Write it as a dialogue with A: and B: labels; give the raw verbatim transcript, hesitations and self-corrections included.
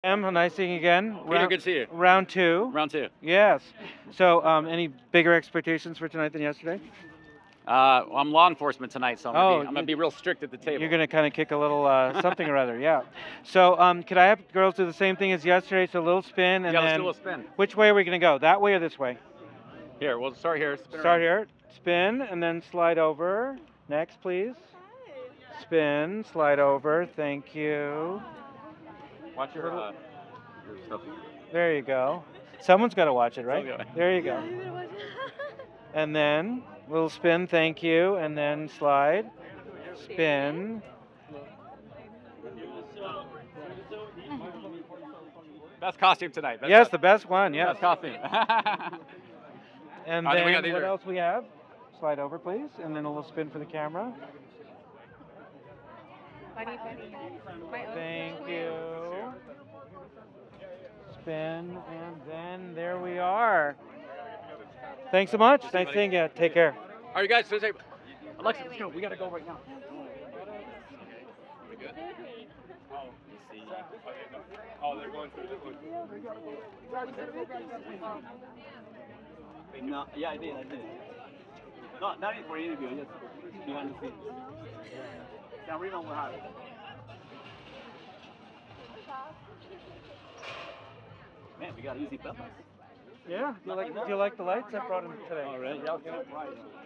A: Em, nice seeing you again.
B: Peter,
A: Round,
B: good to see you.
A: round two.
B: Round two.
A: Yes. So, um, any bigger expectations for tonight than yesterday?
B: Uh, well, I'm law enforcement tonight, so I'm,
A: Oh,
B: gonna, be, I'm gonna
A: you-
B: be real strict at the table.
A: You're gonna kind of kick a little uh, something or other, yeah. So, um, could I have girls do the same thing as yesterday? So a little spin, and
B: Yeah, let's
A: then
B: do a little spin.
A: which way are we gonna go? That way or this way?
B: Here, we'll start here. Spin
A: Start
B: around.
A: here, spin, and then slide over. Next, please. Spin, slide over. Thank you.
B: Watch your, uh, your stuff.
A: There you go. Someone's got to watch it, right?
B: Okay.
A: There you go. And then little spin, thank you, and then slide, spin.
B: Best costume tonight. Best
A: Yes,
B: costume.
A: the best one. Yes.
B: Best costume.
A: And
B: Uh, then
A: then
B: we got these
A: what
B: are-
A: else we have? Slide over, please, and then a little spin for the camera.
C: Funny, funny. My own
A: Thank
C: special
A: you.
C: way.
A: Spin, and then there we are. Thanks so much. Nice seeing you. Take care.
B: All right, guys. So say, Alexa, let's go. We gotta go right now. We good?
D: Oh, they're going through this one.
E: No, yeah, I did, I did. No, not for interview, just behind the scenes. San Remo will have it. Man, we got easy peppers.
A: Yeah. Do you like? Do you like the lights? I brought them today.
E: All right, yeah, I'll get it right.